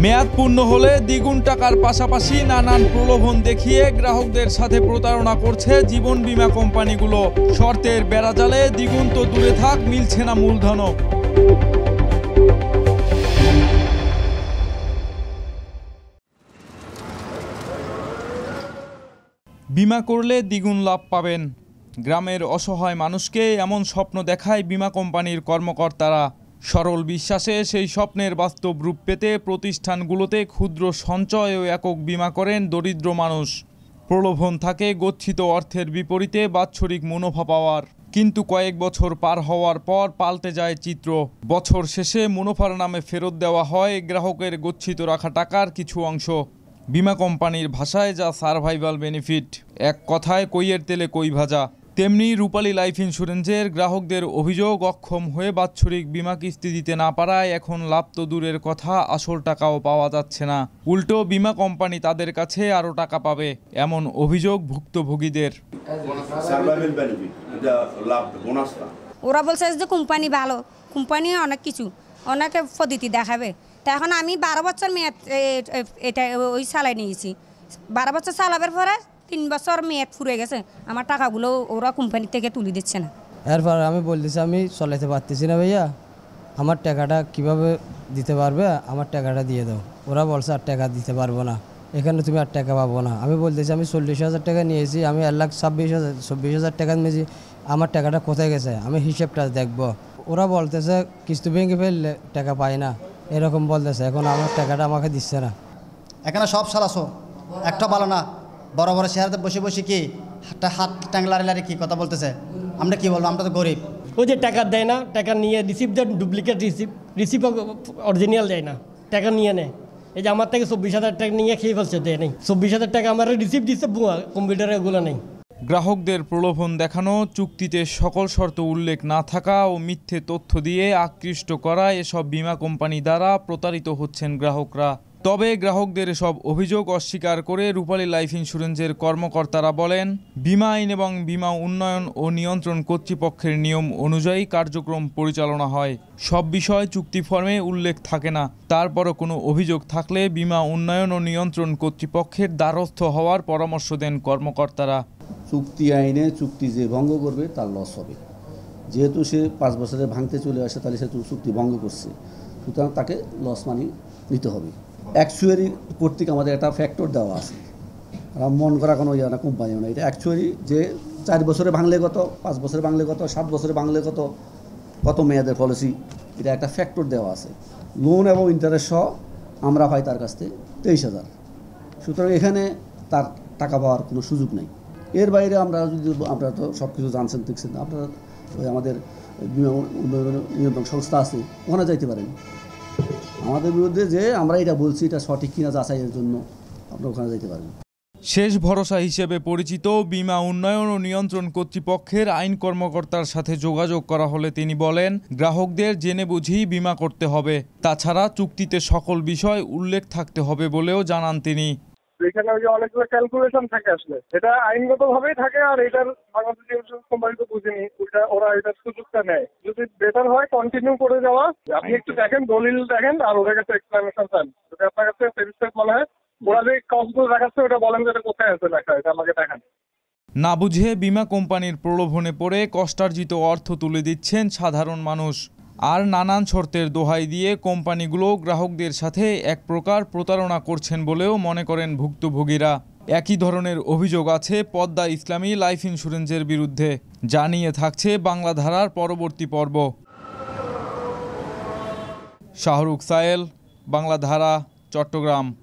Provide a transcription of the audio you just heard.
মেয়াদ পূর্ণ হলে দ্বিগুণ টাকার পাশাপাশি নানান প্রলোভন দেখিয়ে গ্রাহকদের সাথে প্রতারণা করছে জীবন বীমা কোম্পানিগুলো। শর্তের বেড়াজালে দ্বিগুণ তো দূরে থাক, মিলছে না মূলধনও। বিমা করলে দ্বিগুণ লাভ পাবেন, গ্রামের অসহায় মানুষকে এমন স্বপ্ন দেখায় বিমা কোম্পানির কর্মকর্তারা। সরল বিশ্বাসে সেই স্বপ্নের বাস্তব রূপ পেতে প্রতিষ্ঠানগুলোতে ক্ষুদ্র সঞ্চয় ও একক বিমা করেন দরিদ্র মানুষ। প্রলোভন থাকে গচ্ছিত অর্থের বিপরীতে বাৎসরিক মুনাফা পাওয়ার, কিন্তু কয়েক বছর পার হওয়ার পর পাল্টে যায় চিত্র। বছর শেষে মুনাফার নামে ফেরত দেওয়া হয় গ্রাহকের গচ্ছিত রাখা টাকার কিছু অংশ। বিমা কোম্পানির ভাষায় যা সারভাইভাল বেনিফিট, এক কথায় কইয়ের তেলে কই ভাজা। তেমনি রূপালী লাইফ ইন্স্যুরেন্সের গ্রাহকদের অভিযোগ, অক্ষম হয়ে বাৎসরিক বিমা কিস্তি দিতে না পারায় এখন লাভ তো দূরের কথা, আসল টাকাও পাওয়া যাচ্ছে না। উল্টো বিমা কোম্পানি তাদের কাছে আরও টাকা পাবে, এমন অভিযোগ ভুক্তভোগীদের। ওরা বলছে যে কোম্পানি ভালো, কোম্পানি অনেক কিছু অনেক পদ্ধতি দেখাবে। তা এখন আমি 12 বছর মেয়াদ এটা ওই চালাই নিয়েছি। 12 বছর চালাবার পরে 3 বছর মেয়াদ ফুরে গেছে, আমার টাকাগুলো ওরা কোম্পানি থেকে তুলে দিচ্ছে না। এরপর আমি বলতেছি আমি চলাইতে পারতেছি না ভাইয়া, আমার টাকাটা কিভাবে দিতে পারবে, আমার টাকাটা দিয়ে দাও। ওরা বলছে আর টাকা দিতে পারবো না, এখানে তুমি আর টাকা পাবো না। আমি বলতেছি আমি 40,000 টাকা নিয়েছি, আমি 1,26,000 টাকা নিয়েছি, আমার টাকাটা কোথায় গেছে, আমি হিসেবটা দেখবো। ওরা বলতেছে কিস্তি ভেঙে ফেললে টাকা পাই না, এরকম বলতেছে। এখন আমার টাকাটা আমাকে দিচ্ছে না। এখানে সব সালাসো, একটা ভালো না। বড় বড় শেয়ারতে বসে বসে কি হাত ট্যাং লাড়ি কি কথা বলতেছে, আমরা কি বলবো, আমরা তো গরিব। ওই যে টাকা দেয় না, টাকা নিয়ে রিসিপ্ট দেয়, ডুপ্লিকেট রিসিপ্ট অরিজিনাল দেয় না, টাকা নিয়ে নেয়। এই যে আমার থেকে 24,000 টাকা নিয়ে খেয়ে ফেলছে, দেয় নেই। 24,000 টাকা আমার রিসিপ্ট দিচ্ছে, কম্পিউটারে এগুলো নেই। গ্রাহকদের প্রলোভন দেখানো, চুক্তিতে সকল শর্ত উল্লেখ না থাকা ও মিথ্যে তথ্য দিয়ে আকৃষ্ট করা, এসব বিমা কোম্পানি দ্বারা প্রতারিত হচ্ছেন গ্রাহকরা। তবে গ্রাহকদের এসব অভিযোগ অস্বীকার করে রূপালী লাইফ ইন্স্যুরেন্সের কর্মকর্তারা বলেন, বিমা আইন এবং বিমা উন্নয়ন ও নিয়ন্ত্রণ কর্তৃপক্ষের নিয়ম অনুযায়ী কার্যক্রম পরিচালনা হয়। সব বিষয় চুক্তি ফর্মে উল্লেখ থাকে না। তারপরও কোনো অভিযোগ থাকলে বিমা উন্নয়ন ও নিয়ন্ত্রণ কর্তৃপক্ষের দ্বারস্থ হওয়ার পরামর্শ দেন কর্মকর্তারা। চুক্তি আইনে চুক্তি যে ভঙ্গ করবে তার লস হবে। যেহেতু সে 5 বছরে ভাঙতে চলে আসে, তাহলে সে চুক্তি ভঙ্গ করছে, সুতরাং তাকে লস মানি নিতে হবে। অ্যাকচুয়ারি কর্তৃক আমাদের একটা ফ্যাক্টর দেওয়া আছে, মন করা কোনো ইয়ে না, কোম্পানিও না। এটা অ্যাকচুয়ারি যে 4 বছরে ভাঙলে কত, 5 বছরে ভাঙলে কত, 7 বছরে ভাঙলে কত, কত মেয়াদের পলিসি, এটা একটা ফ্যাক্টর দেওয়া আছে। লোন এবং ইন্টারেস্ট সহ আমরা পাই তার কাছ থেকে 23,000। সুতরাং এখানে তার টাকা পাওয়ার কোনো সুযোগ নেই। এর বাইরে আপনারা তো সব কিছু জানছেন, দেখছেন, আপনারা ওই আমাদের বিমা উন্নয়ন নিয়ন্ত্রণ সংস্থা আছে, ওখানে যাইতে পারেন। আমাদের বিরুদ্ধে যে আমরা এটা বলছি এটা সঠিক কিনা যাচাইয়ের জন্য আপনারা ওখানে যেতে পারেন। শেষ ভরসা হিসেবে পরিচিত বিমা উন্নয়ন ও নিয়ন্ত্রণ কর্তৃপক্ষের আইন কর্মকর্তার সাথে যোগাযোগ করা হলে তিনি বলেন, গ্রাহকদের জেনে বুঝেই বিমা করতে হবে, তাছাড়া চুক্তিতে সকল বিষয় উল্লেখ থাকতে হবে বলেও জানান তিনি। এখানে ওই যে অনেকগুলো ক্যালকুলেশন থাকে, আসলে এটা আইনগতভাবেই থাকে। আর এটার বাংলাদেশ ইন্স্যুরেন্স কোম্পানি তো বুঝিনি, ওরা এটার সুযোগটা নেয়। যদি বেটার হয় কন্টিনিউ করে যাওয়া, আপনি একটু দেখেন, দলিল দেখেন, আর ওদের কাছে এক্সপ্লেনেশন চান। যদি আপনার কাছে স্যাটিসফাইড মনে হয়, ওরা যে কস্টগুলো দেখাচ্ছে ওটা বলেন যে এটা কোথায় আছে লেখা, এটা আমাকে দেখান। না বুঝে বিমা কোম্পানির প্রলোভনে পড়ে কষ্টার্জিত অর্থ তুলে দিচ্ছেন সাধারণ মানুষ। আর নানান শর্তের দোহাই দিয়ে কোম্পানিগুলো গ্রাহকদের সাথে এক প্রকার প্রতারণা করছেন বলেও মনে করেন ভুক্তভোগীরা। একই ধরনের অভিযোগ আছে পদ্মা ইসলামী লাইফ ইন্স্যুরেন্সের বিরুদ্ধে, যা নিয়ে থাকছে বাংলাধারার পরবর্তী পর্ব। শাহরুখ সায়েল, বাংলাধারা, চট্টগ্রাম।